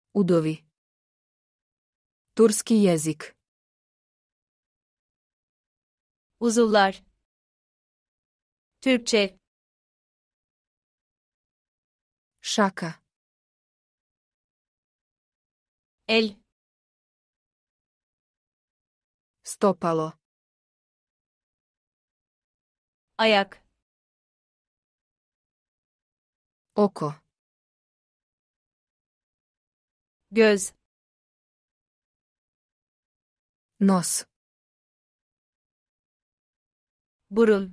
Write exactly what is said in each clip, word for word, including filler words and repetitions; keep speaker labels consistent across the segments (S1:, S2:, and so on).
S1: Udovi. Turski jezik.
S2: Uzuvlar. Türkçe.
S1: Šaka.
S2: El.
S1: Stopalo.
S2: Ayak.
S1: Oko.
S2: Göz.
S1: Nos.
S2: Burun.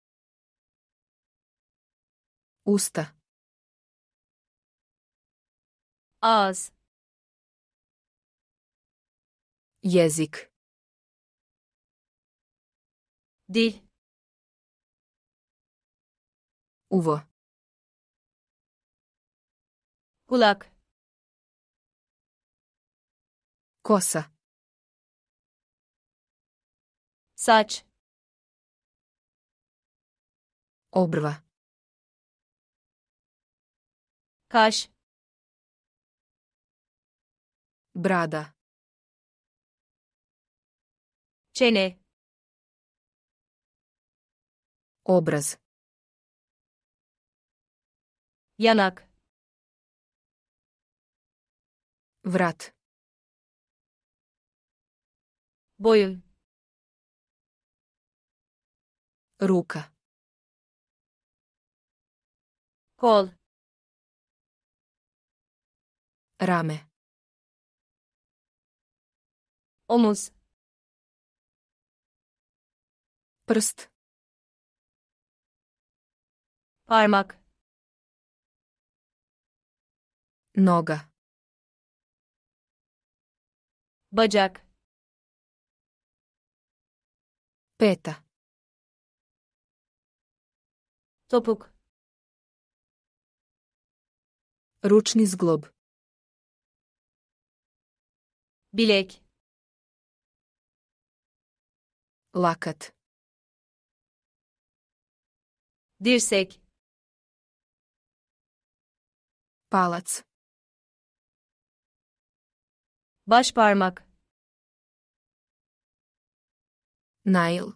S1: Usta.
S2: Ağız.
S1: Jezik.
S2: Dil.
S1: Uvo.
S2: Kulak.
S1: Kosa.
S2: Saç.
S1: Obrva.
S2: Kaş.
S1: Brada.
S2: Çene.
S1: Obraz.
S2: Yanak.
S1: Vrat.
S2: Boyun.
S1: Ruka.
S2: Kol.
S1: Rame.
S2: Omuz.
S1: Prst.
S2: Parmak.
S1: Noga.
S2: Bacak.
S1: Peta.
S2: Topuk.
S1: Ručni zglob.
S2: Bilek.
S1: Lakat.
S2: Dirsek.
S1: Palac.
S2: Baş parmak.
S1: Nail.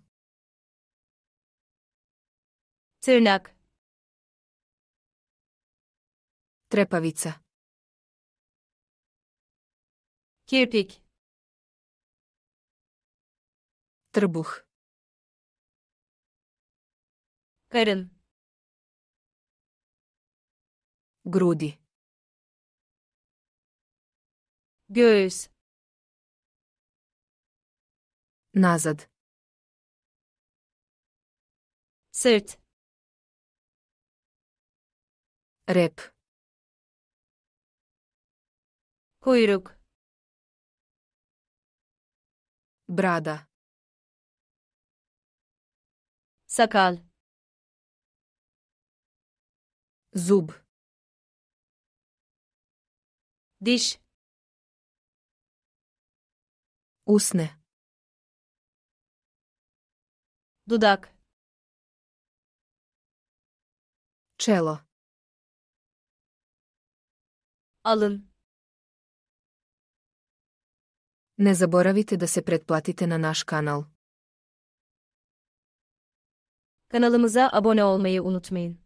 S2: Tırnak.
S1: Trepavica.
S2: Kirpik.
S1: Trbuh.
S2: Karın.
S1: Grudi.
S2: Göğüs.
S1: Nazad.
S2: Sırt.
S1: Rep.
S2: Kuyruk.
S1: Brada.
S2: Sakal.
S1: Zub.
S2: Diş.
S1: Usne.
S2: Dudak.
S1: Čelo.
S2: Alın.
S1: Ne zaboravite da se pretplatite na naš kanal.
S2: Kanalımıza abone olmayı unutmayın.